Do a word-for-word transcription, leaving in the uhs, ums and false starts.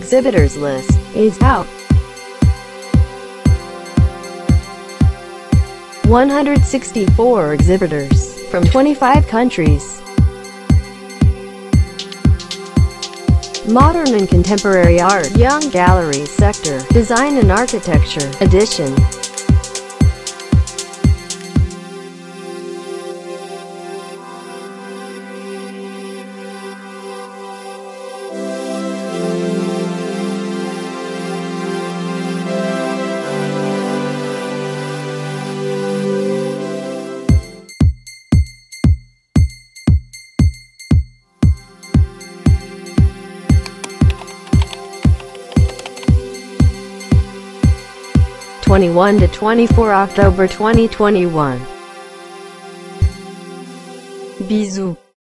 Exhibitors list is out. one hundred sixty-four exhibitors from twenty-five countries. Modern and Contemporary Art, Young Gallery Sector, Design and Architecture, Edition. twenty-one to twenty-four October twenty twenty-one. Bisous.